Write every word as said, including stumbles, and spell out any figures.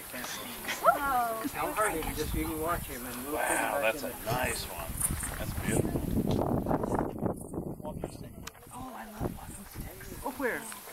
Oh. How hard is it? Just you can watch him and move. Wow, that's a nice one. That's beautiful. Oh, I love walking sticks. Oh, where?